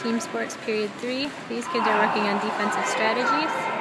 Team Sports Period 3. These kids are working on defensive strategies.